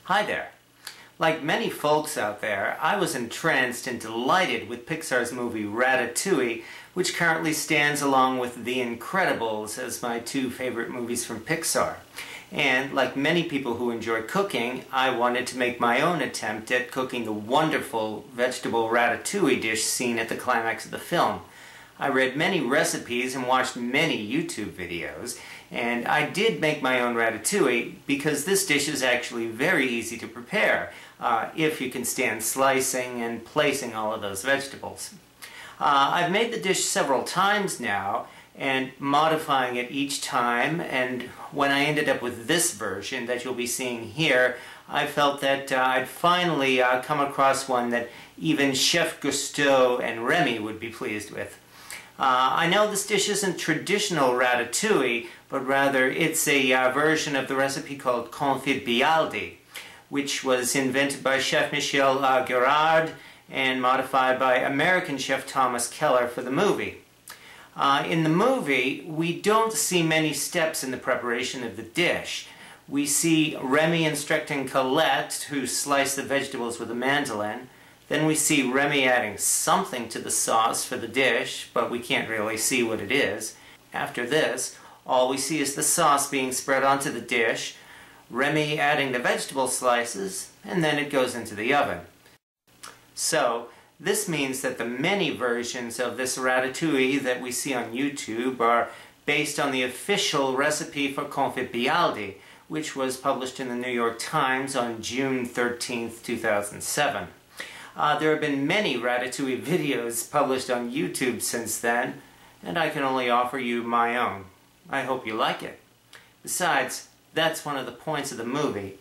Hi there. Like many folks out there, I was entranced and delighted with Pixar's movie Ratatouille, which currently stands along with The Incredibles as my two favorite movies from Pixar. And like many people who enjoy cooking, I wanted to make my own attempt at cooking the wonderful vegetable ratatouille dish seen at the climax of the film. I read many recipes and watched many YouTube videos, and I did make my own ratatouille because this dish is actually very easy to prepare if you can stand slicing and placing all of those vegetables. I've made the dish several times now and modifying it each time, and when I ended up with this version that you'll be seeing here, I felt that I'd finally come across one that even Chef Gusteau and Remy would be pleased with. I know this dish isn't traditional ratatouille, but rather it's a version of the recipe called confit bialdi, which was invented by Chef Michel Gerard and modified by American chef Thomas Keller for the movie. In the movie, we don't see many steps in the preparation of the dish. We see Remy instructing Colette to slice the vegetables with a mandolin. Then we see Remy adding something to the sauce for the dish, but we can't really see what it is. After this, all we see is the sauce being spread onto the dish, Remy adding the vegetable slices, and then it goes into the oven. So, this means that the many versions of this ratatouille that we see on YouTube are based on the official recipe for confit bialdi, which was published in the New York Times on June 13th, 2007. There have been many ratatouille videos published on YouTube since then, and I can only offer you my own. I hope you like it. Besides, that's one of the points of the movie.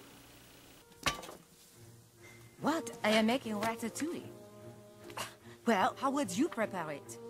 What? I am making ratatouille. Well, how would you prepare it?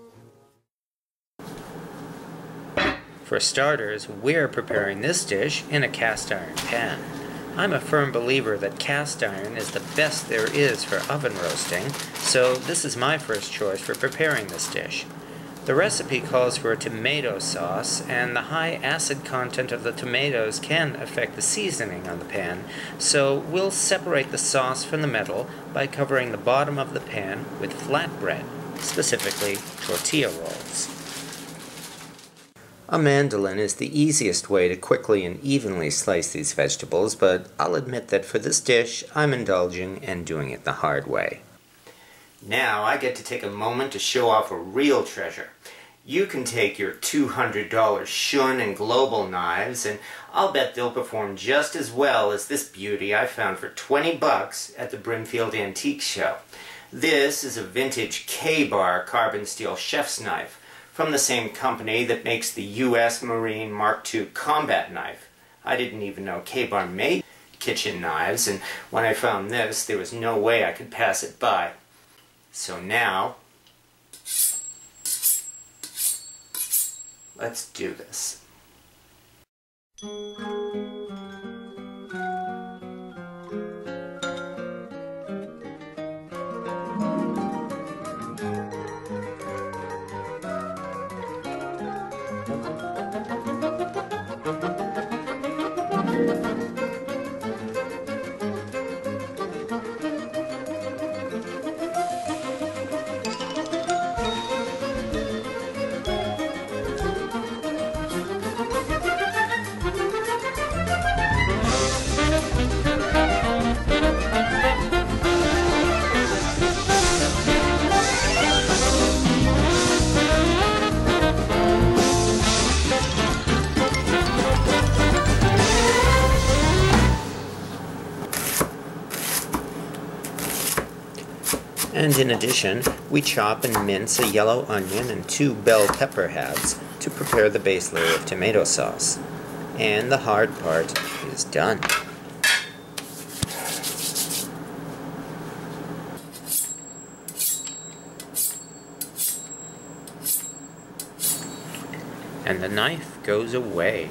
For starters, we're preparing this dish in a cast iron pan. I'm a firm believer that cast iron is the best there is for oven roasting, so this is my first choice for preparing this dish. The recipe calls for a tomato sauce, and the high acid content of the tomatoes can affect the seasoning on the pan, so we'll separate the sauce from the metal by covering the bottom of the pan with flatbread, specifically tortilla rolls. A mandolin is the easiest way to quickly and evenly slice these vegetables, but I'll admit that for this dish, I'm indulging and doing it the hard way. Now I get to take a moment to show off a real treasure. You can take your $200 Shun and Global knives, and I'll bet they'll perform just as well as this beauty I found for 20 bucks at the Brimfield Antique Show. This is a vintage K-Bar carbon steel chef's knife, from the same company that makes the U.S. Marine Mark II combat knife. I didn't even know K-Bar made kitchen knives, and when I found this, there was no way I could pass it by. So now, let's do this. And in addition, we chop and mince a yellow onion and 2 bell pepper halves to prepare the base layer of tomato sauce. And the hard part is done. And the knife goes away.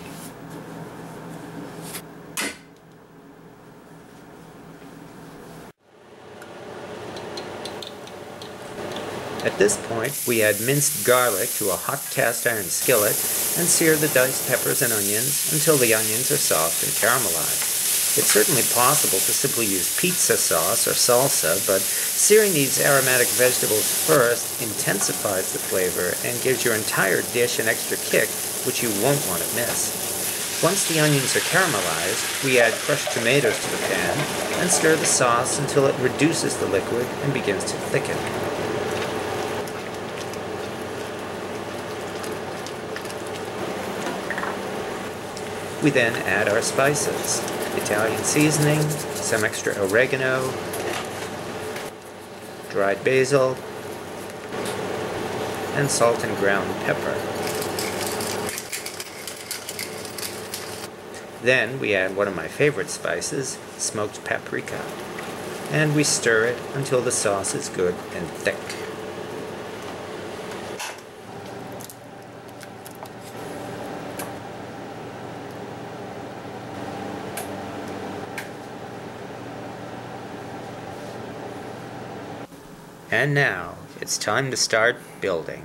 At this point, we add minced garlic to a hot cast iron skillet and sear the diced peppers and onions until the onions are soft and caramelized. It's certainly possible to simply use pizza sauce or salsa, but searing these aromatic vegetables first intensifies the flavor and gives your entire dish an extra kick, which you won't want to miss. Once the onions are caramelized, we add crushed tomatoes to the pan and stir the sauce until it reduces the liquid and begins to thicken. We then add our spices: Italian seasoning, some extra oregano, dried basil, and salt and ground pepper. Then we add one of my favorite spices, smoked paprika, and we stir it until the sauce is good and thick. And now, it's time to start building.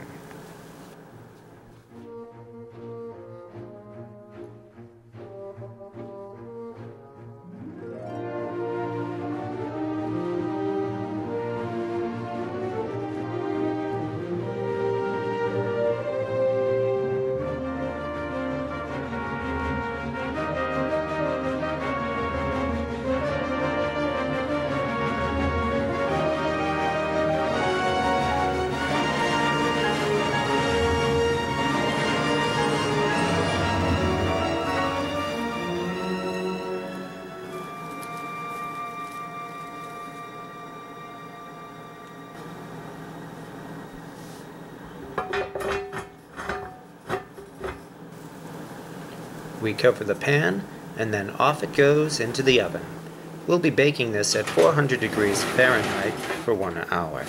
We cover the pan, and then off it goes into the oven. We'll be baking this at 400 degrees Fahrenheit for 1 hour.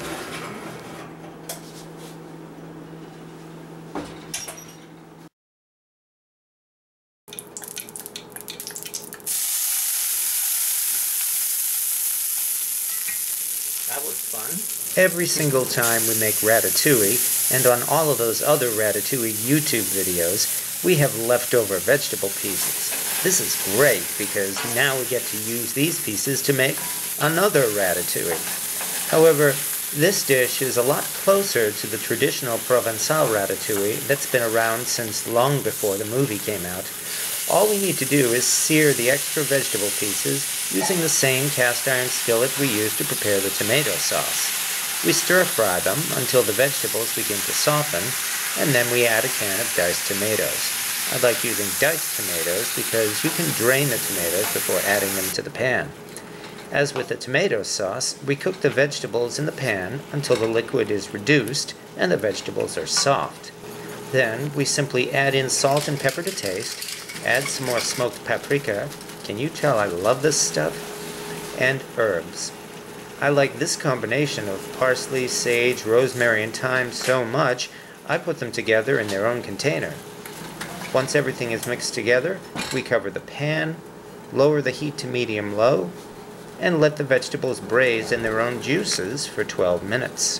That was fun. Every single time we make Ratatouille, and on all of those other Ratatouille YouTube videos, we have leftover vegetable pieces. This is great because now we get to use these pieces to make another Ratatouille. However, this dish is a lot closer to the traditional Provençal Ratatouille that's been around since long before the movie came out. All we need to do is sear the extra vegetable pieces using the same cast iron skillet we used to prepare the tomato sauce. We stir fry them until the vegetables begin to soften, and then we add a can of diced tomatoes. I like using diced tomatoes because you can drain the tomatoes before adding them to the pan. As with the tomato sauce, we cook the vegetables in the pan until the liquid is reduced and the vegetables are soft. Then we simply add in salt and pepper to taste, add some more smoked paprika, can you tell I love this stuff? And herbs. I like this combination of parsley, sage, rosemary, and thyme so much, I put them together in their own container. Once everything is mixed together, we cover the pan, lower the heat to medium-low, and let the vegetables braise in their own juices for 12 minutes.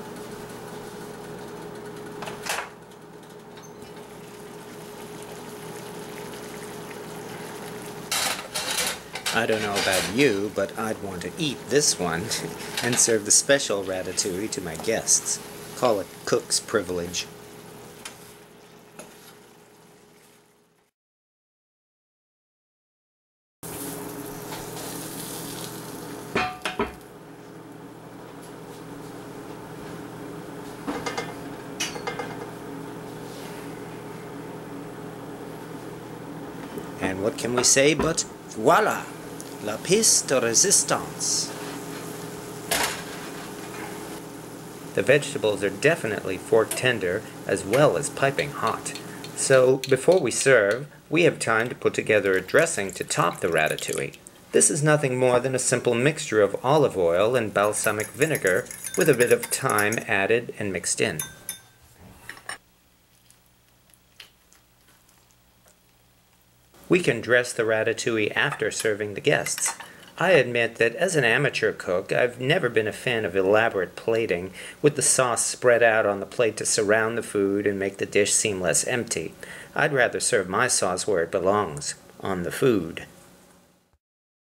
I don't know about you, but I'd want to eat this one and serve the special ratatouille to my guests. Call it cook's privilege. And what can we say but voila! La pièce de résistance. The vegetables are definitely fork tender as well as piping hot. So before we serve, we have time to put together a dressing to top the ratatouille. This is nothing more than a simple mixture of olive oil and balsamic vinegar with a bit of thyme added and mixed in. We can dress the ratatouille after serving the guests. I admit that as an amateur cook, I've never been a fan of elaborate plating, with the sauce spread out on the plate to surround the food and make the dish seem less empty. I'd rather serve my sauce where it belongs, on the food.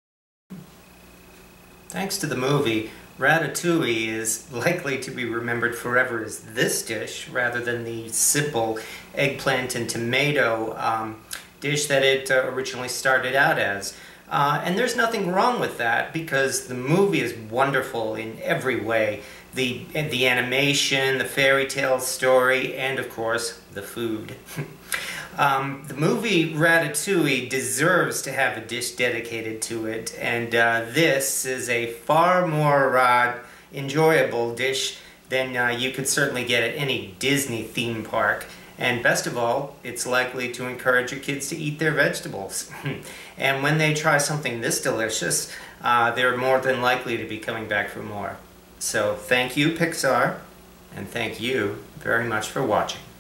Thanks to the movie, Ratatouille is likely to be remembered forever as this dish rather than the simple eggplant and tomato dish that it originally started out as. And there's nothing wrong with that because the movie is wonderful in every way. The animation, the fairy tale story, and of course, the food. The movie Ratatouille deserves to have a dish dedicated to it, and this is a far more enjoyable dish than you could certainly get at any Disney theme park. And best of all, it's likely to encourage your kids to eat their vegetables. And when they try something this delicious, they're more than likely to be coming back for more. So thank you, Pixar, and thank you very much for watching.